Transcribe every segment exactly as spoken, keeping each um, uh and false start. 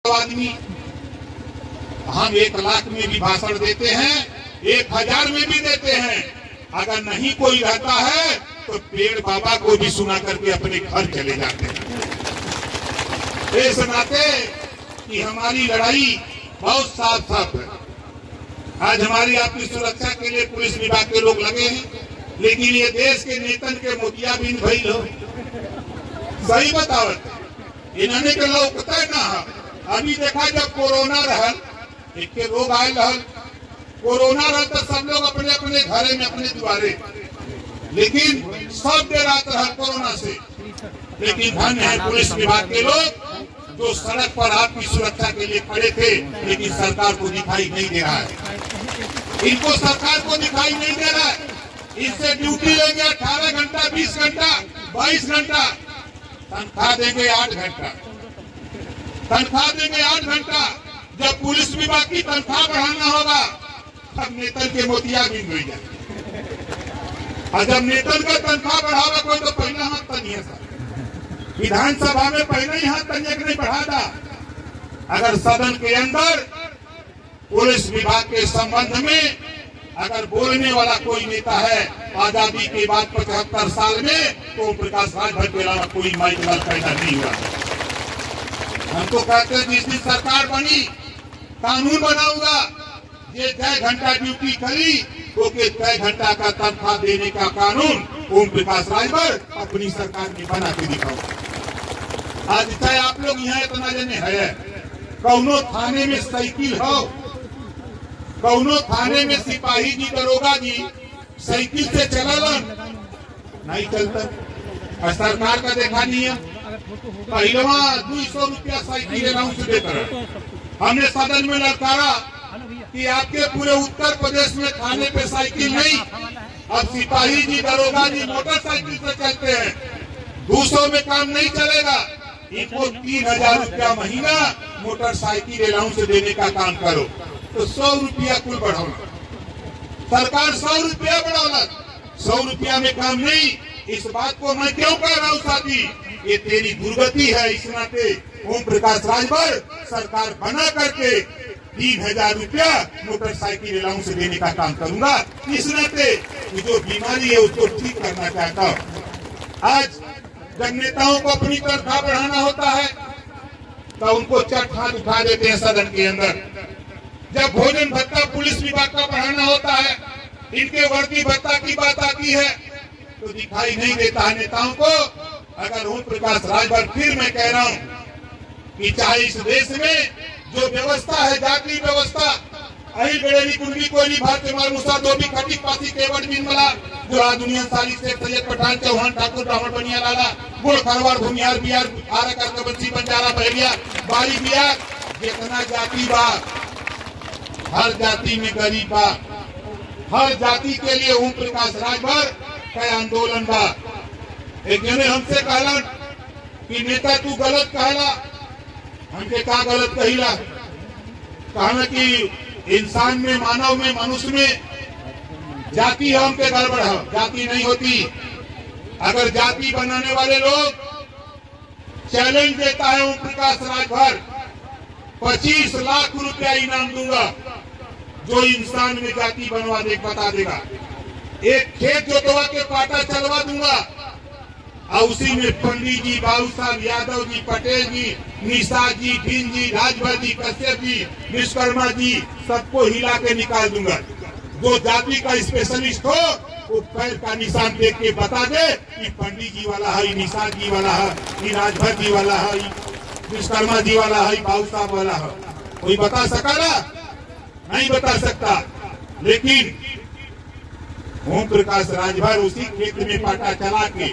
आदमी हम एक लाख में भी भाषण देते हैं, एक हजार में भी देते हैं। अगर नहीं कोई रहता है तो पेड़ बाबा को भी सुना करके अपने घर चले जाते हैं। इस नाते कि हमारी लड़ाई बहुत साफ साफ है। आज हमारी आपकी सुरक्षा के लिए पुलिस विभाग के लोग लगे हैं, लेकिन ये देश के नेतन के मोतियाबिंद भई लो सही बतावत इन्होंने के लोग ना। अभी देखा जब कोरोना रहल, एक के रोग आये रहल, कोरोना रहल तो सब लोग अपने अपने घरे में अपने द्वारे, लेकिन सब डे रात रहल कोरोना से। लेकिन धन्य है पुलिस विभाग के लोग जो सड़क पर आपकी सुरक्षा के लिए खड़े थे, लेकिन सरकार को दिखाई नहीं दे रहा है। इनको सरकार को दिखाई नहीं दे रहा है। इससे ड्यूटी लेंगे अठारह घंटा, बीस घंटा, बाईस घंटा, तनख्वाह देंगे आठ घंटा, तनख्वाह देंगे आठ घंटा। जब पुलिस विभाग की तनख्वाह बढ़ाना होगा तब नेतन के मोतियाबिंद हो जाए। और जब नेतन का तनख्वाह बढ़ावा कोई तो पहला हाथ तनिया सा विधानसभा में पहले ही हाथ तनिया नहीं बढ़ा था। अगर सदन के अंदर पुलिस विभाग के संबंध में अगर बोलने वाला कोई नेता है आजादी के बाद पचहत्तर साल में, तो प्रकाश राजभर के अलावा कोई माइकल पैदा नहीं हुआ। हमको कहते हैं जिस दिन सरकार बनी कानून बनाऊंगा, ये छह घंटा ड्यूटी करी तो के छह घंटा का तनख्वाह देने का कानून ओम प्रकाश राजभर अपनी सरकार ने बना के दिखाओ। आज चाहे आप लोग यहाँ इतना जने है, कौनो थाने में साइकिल हो, कौनो थाने में सिपाही जी दरोगा जी साइकिल से चलन नहीं चलता। सरकार का देखा नहीं है, पहलवा दो सौ रुपया साइकिल अनाउंस देकर हमने सदन में ललकारा कि आपके पूरे उत्तर प्रदेश में थाने पे साइकिल नहीं, अब सिपाही जी दरोगा जी मोटरसाइकिल से चलते हैं। दो सौ में काम नहीं चलेगा, इनको तीन हजार रुपया महीना मोटरसाइकिल अलाउंस देने का काम करो। तो सौ रुपया कुल बढ़ाओ, सरकार सौ रुपया बढ़ाओ, सौ रुपया में काम नहीं। इस बात को मैं क्यों कह रहा हूँ साथी, ये तेरी दुर्गति है। इस नाते ओम प्रकाश राजभर सरकार बना करके तीन हजार रुपया मोटरसाइकिल अलाउंस देने का काम करूंगा। इस नाते जो बीमारी है उसको ठीक करना चाहता हूँ। आज जब नेताओं को अपनी तनख्वाह बढ़ाना होता है तो उनको चट हाथ उठा देते हैं सदन के अंदर। जब भोजन भत्ता पुलिस विभाग का बढ़ाना होता है, इनके वर्दी भत्ता की बात आती है तो दिखाई नहीं देता है नेताओं को। अगर ओम प्रकाश राजभर, फिर मैं कह रहा हूँ कि चाहे इस देश में जो व्यवस्था है, जाति व्यवस्था, अहिल बेड़ेली कुंडली कोयली भारत मार मुसा धोबी खटी पासी केवट मिनमला जो दुनिया साली से सैयद पठान चौहान ठाकुर ब्राह्मण बनिया लाला गुड़ खरवार भूमियार बिहार आरा करके बंसी बंजारा बहरिया बारी बिहार, जितना जाति बा हर जाति में गरीब बा। हर जाति के लिए ओम प्रकाश राजभर का आंदोलन बा। एक जने हमसे कहलन कि नेता तू गलत कहला। हमके का गलत कहिला? कहना कि इंसान में, मानव में, मनुष्य में जाति है, हमके गड़बड़ है। जाति नहीं होती। अगर जाति बनाने वाले लोग चैलेंज देता है ओम प्रकाश राजभर, पच्चीस लाख रुपया इनाम दूंगा जो इंसान में जाति बनवा दे, बता देगा। एक खेत जोतवा के पाटा चलवा दूंगा और उसी में पंडित जी, बाबू साहब, यादव जी, पटेल जी, निशा जी, भिन जी, राजभर जी, कश्यप जी, विश्वकर्मा जी, सबको हिला के निकाल दूंगा। जो जाति का स्पेशलिस्ट हो वो पैर का निशान देख के बता दे कि पंडित जी वाला है, निशा जी वाला है, राजभर जी वाला है, विश्वकर्मा जी वाला है, बाबू साहब वाला है। कोई बता सका ना? नहीं बता सकता। लेकिन ओम प्रकाश राजभर उसी खेत में पाटा चला के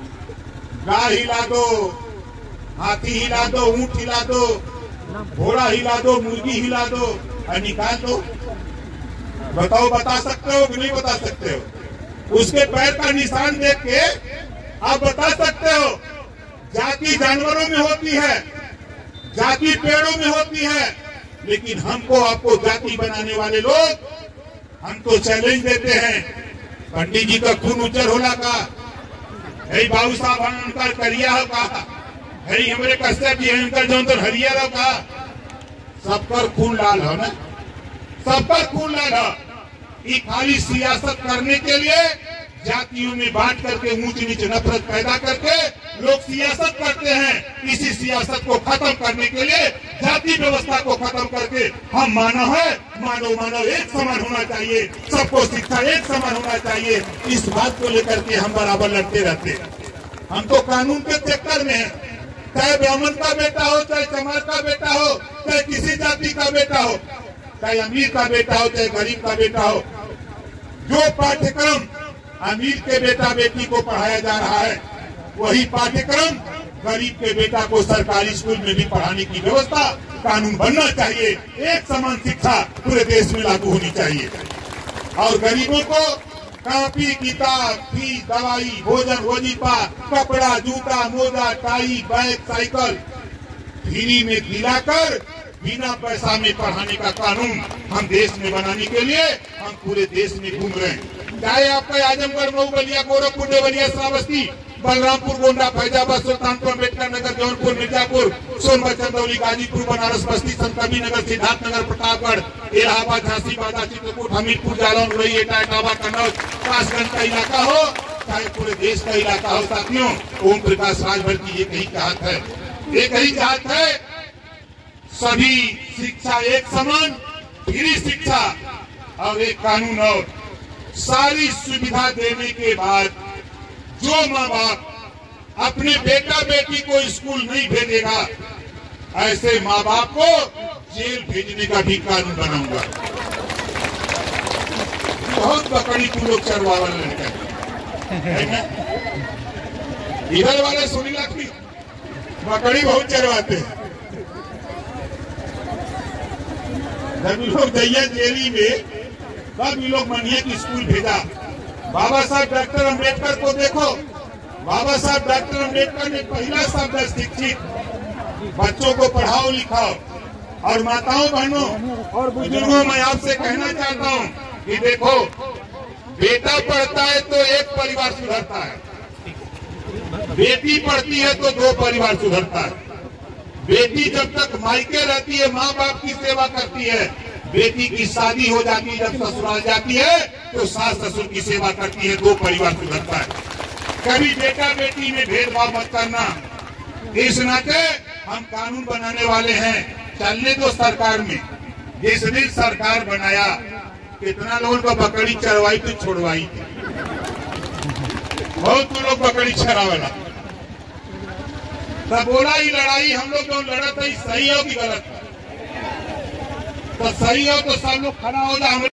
गाय हिला दो, हाथी हिला दो, ऊंट हिला दो, घोड़ा हिला दो, मुर्गी हिला दो और निकाल दो। बताओ, बता सकते हो कि नहीं बता सकते हो? उसके पैर का निशान देख के आप बता सकते हो। जाति जानवरों में होती है, जाति पेड़ों में होती है, लेकिन हमको आपको जाति बनाने वाले लोग हमको चैलेंज देते हैं। पंडित जी का खून उज्जर होला का है, बाबू साहब उनका करिया हो का है, हमारे कश्यप जी उनका जो तो हरियर हो का सब पर खून लाल है ना, सब पर खून लाल है। ये खाली सियासत करने के लिए जातियों में बांट करके ऊंच नीच नफरत पैदा करके लोग सियासत करते हैं। इसी सियासत को खत्म करने के लिए जाति व्यवस्था को खत्म करके हम मानव है, मानव मानव एक समान होना चाहिए, सबको शिक्षा एक समान होना चाहिए। इस बात को लेकर के हम बराबर लड़ते रहते हैं। हम तो कानून के चक्कर में है, चाहे ब्राह्मण का बेटा हो, चाहे चमार का बेटा हो, चाहे किसी जाति का बेटा हो, चाहे अमीर का बेटा हो, चाहे गरीब का बेटा हो, जो पाठ्यक्रम अमीर के बेटा बेटी को पढ़ाया जा रहा है वही पाठ्यक्रम गरीब के बेटा को सरकारी स्कूल में भी पढ़ाने की व्यवस्था कानून बनना चाहिए। एक समान शिक्षा पूरे देश में लागू होनी चाहिए और गरीबों को कॉपी किताब फीस दवाई भोजन वजीफा कपड़ा जूता मोजा टाई बैग साइकिल फ्री में दिलाकर बिना पैसा में पढ़ाने का कानून हम देश में बनाने के लिए हम पूरे देश में घूम रहे हैं। चाहे आपका आजमगढ़ मऊ बलिया गोरखपुर देवरिया श्रावस्ती बलरामपुर गोंडा फैजाबाद सुल्तानपुर अम्बेडकर नगर जौनपुर मिर्जापुर सोनभद्र चंदौली गाजीपुर बनारस बस्ती संतकबीर नगर सिद्धार्थनगर प्रतापगढ़ इलाहाबाद झांसी बांदा चित्रकूट हमीरपुर जालौन उरई एटा इटावा कन्नौज कासगंज का इलाका हो चाहे पूरे देश का इलाका हो। साथियों, ओम प्रकाश राजभर की एक ही चाहत है, एक ही चाहत है, सभी शिक्षा एक समान, फ्री शिक्षा और एक कानून और सारी सुविधा देने के बाद जो माँ बाप अपने बेटा बेटी को स्कूल नहीं भेजेगा ऐसे माँ बाप को जेल भेजने का भी कानून बनाऊंगा। बहुत बकरी तू लोग चरवावल लड़का है, इधर वाले सोनी लक्ष्मी बकरी बहुत चरवाते हैं। जब लोग दैया जेली में तब ये लोग मनिए की स्कूल भेजा। बाबा साहब डॉक्टर अम्बेडकर को देखो, बाबा साहब डॉक्टर अम्बेडकर ने पहला शब्द शिक्षित, बच्चों को पढ़ाओ लिखाओ। और माताओं बहनों और बुजुर्गों मैं आपसे कहना चाहता हूँ कि देखो बेटा पढ़ता है तो एक परिवार सुधरता है, बेटी पढ़ती है तो दो परिवार सुधरता है। बेटी जब तक मायके रहती है माँ बाप की सेवा करती है, बेटी की शादी हो जाती है जब ससुराल जाती है तो सास ससुर की सेवा करती है, दो परिवार सुधरता है। कभी बेटा बेटी में भेदभाव मत करना। इस नाते हम कानून बनाने वाले हैं, चलने दो सरकार में। जिस दिन सरकार बनाया कितना लोगों को बकरी चरवाई तो छोड़वाई थी, बहुत लोग बकरी चरावेला। तब बोला ही लड़ाई हम लोग जो लड़ा था सही हो कि गलत, तो सही हो तो सब लोग खड़ा हो जाए।